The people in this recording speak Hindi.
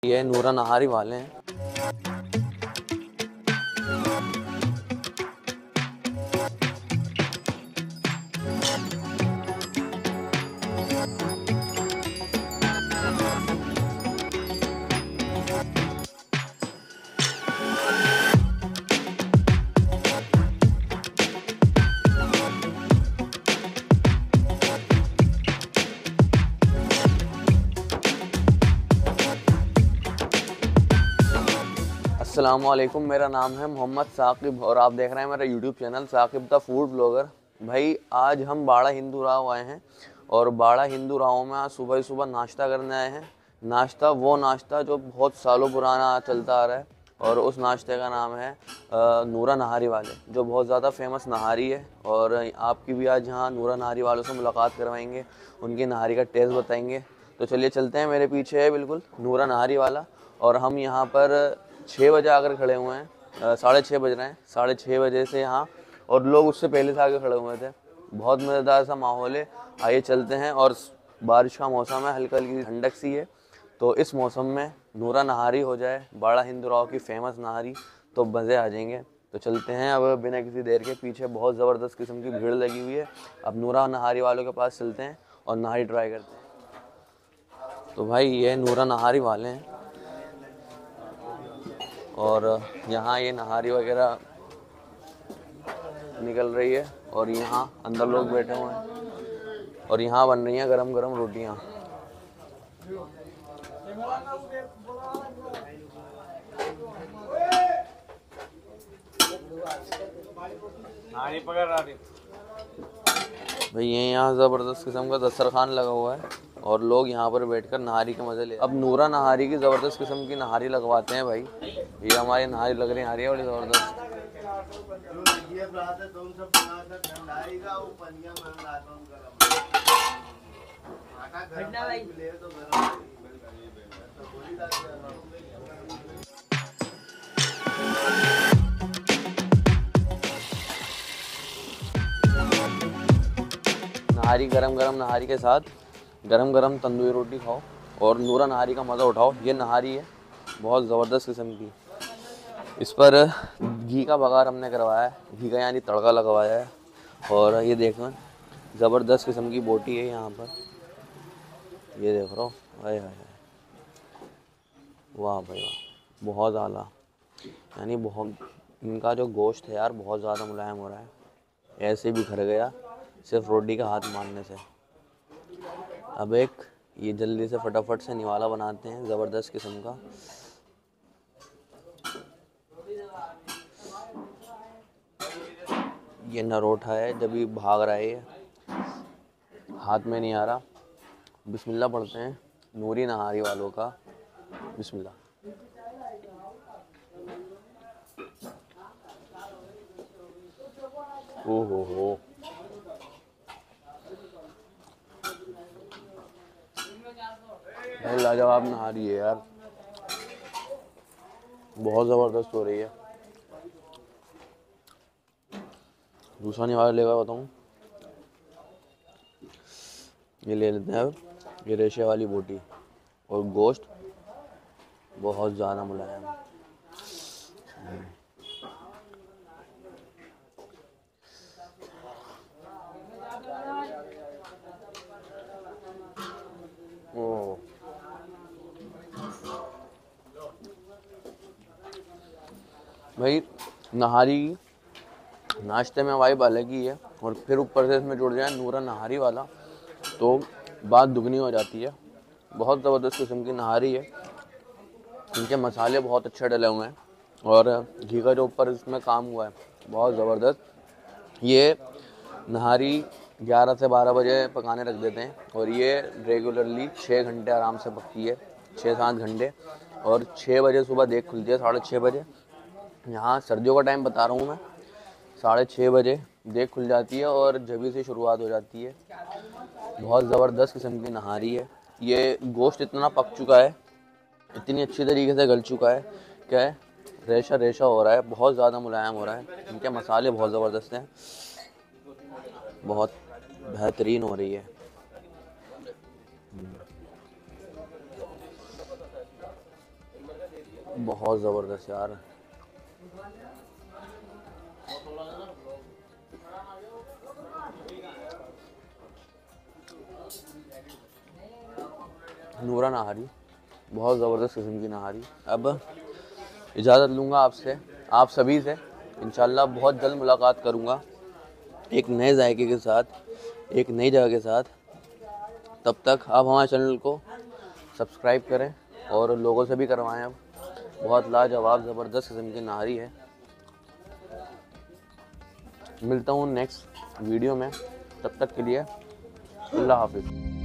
ये नूरा नहारी वाले हैं। अस्सलामुअलैकुम, मेरा नाम है मोहम्मद साकिब और आप देख रहे हैं मेरा YouTube channel Saqib the food blogger. भाई आज हम बाड़ा हिंदू राव आए हैं और बाड़ा हिंदू राव में आज सुबह सुबह नाश्ता करने आए हैं। नाश्ता जो बहुत सालों पुराना चलता आ रहा है और उस नाश्ते का नाम है नूरा नहारी वाले, जो बहुत ज़्यादा फेमस नहारी है। और आपकी भी आज यहाँ नूरा नहारी वालों से मुलाकात करवाएंगे, उनकी नहारी का टेस्ट बताएंगे। तो चलिए चलते हैं। मेरे पीछे है बिल्कुल नूरा नहारी वाला और हम यहाँ पर 6 बजे आकर खड़े हुए हैं। 6:30 बज रहे हैं, 6:30 बजे से यहाँ, और लोग उससे पहले से आके खड़े हुए थे। बहुत मज़ेदार सा माहौल है। आइए चलते हैं। और बारिश का मौसम है, हल्की हल्की ठंडक सी है, तो इस मौसम में नूरा नहारी हो जाए, बाड़ा हिंदू राव की फेमस नहारी, तो मज़े आ जाएंगे। तो चलते हैं अब बिना किसी देर के। पीछे बहुत ज़बरदस्त किस्म की भीड़ लगी हुई है। अब नूरा नहारी वालों के पास चलते हैं और नहारी ट्राई करते हैं। तो भाई ये नूरा नहारी वाले हैं और यहाँ ये नहारी वगैरह निकल रही है और यहाँ अंदर लोग बैठे हुए हैं और यहाँ बन रही हैं गरम गरम रोटियाँ। भाई ये यहाँ ज़बरदस्त किस्म का दस्तरखान लगा हुआ है और लोग यहाँ पर बैठकर नहारी के मज़े ले। अब नूरा नहारी की ज़बरदस्त किस्म की नहारी लगवाते हैं भाई। ये हमारी नहारी लग रही है बड़ी ज़बरदस्त। नहारी गरम गरम नहारी के साथ गरम गरम तंदूरी रोटी खाओ और नूरा नहारी का मज़ा उठाओ। ये नहारी है बहुत ज़बरदस्त किस्म की। इस पर घी का बघार हमने करवाया है, घी का यानी तड़का लगवाया है। और ये देखो ज़बरदस्त किस्म की बोटी है यहाँ पर, ये देख रहे हो। हाय हाय, वाह भाई वाह, बहुत आला। यानी बहुत, इनका जो गोश्त है यार बहुत ज़्यादा मुलायम हो रहा है, ऐसे भी खर गया सिर्फ रोटी का हाथ मारने से। अब एक ये जल्दी से फटाफट से निवाला बनाते हैं ज़बरदस्त किस्म का। ये नरोठा है, जब भी भाग रहा है, ये हाथ में नहीं आ रहा। बिस्मिल्लाह पढ़ते हैं नूरी नहारी वालों का, बिस्मिल्लाह। ओहो, लाजवाब नहारी है यार, बहुत ज़बरदस्त हो रही है। दूसरा निवाला लेगा बताऊँ, ये ले लेते हैं। अब ये रेशे वाली बोटी और गोश्त बहुत ज़्यादा मुलायम है। ओह, भाई नहारी नाश्ते में वाइब अलग ही है और फिर ऊपर से इसमें जुड़ जाए नूरा नहारी वाला, तो बात दुगनी हो जाती है। बहुत ज़बरदस्त किस्म की नहारी है। इनके मसाले बहुत अच्छे डले हुए हैं और घी का जो ऊपर इसमें काम हुआ है बहुत ज़बरदस्त। ये नहारी 11 से 12 बजे पकाने रख देते हैं और ये रेगुलरली 6 घंटे आराम से पकती है, 6-7 घंटे। और 6 बजे सुबह देख खुलती है, 6:30 बजे। यहाँ सर्दियों का टाइम बता रहा हूँ मैं, 6:30 बजे देख खुल जाती है और जभी से शुरुआत हो जाती है। बहुत ज़बरदस्त किस्म की नहारी है। ये गोश्त इतना पक चुका है, इतनी अच्छी तरीके से गल चुका है, क्या है, रेशा रेशा हो रहा है, बहुत ज़्यादा मुलायम हो रहा है। इनके मसाले बहुत ज़बरदस्त हैं, बहुत बेहतरीन हो रही है। बहुत ज़बरदस्त यार। नूरा नहारी, बहुत ज़बरदस्त किस्म की नहारी। अब इजाज़त लूँगा आपसे, आप सभी से। इंशाल्लाह बहुत जल्द मुलाकात करूँगा एक नए जायके के साथ, एक नई जगह के साथ। तब तक आप हमारे चैनल को सब्सक्राइब करें और लोगों से भी करवाएं। अब बहुत लाजवाब ज़बरदस्त किस्म की नहारी है। मिलता हूँ नेक्स्ट वीडियो में, तब तक के लिए अल्लाह हाफिज़।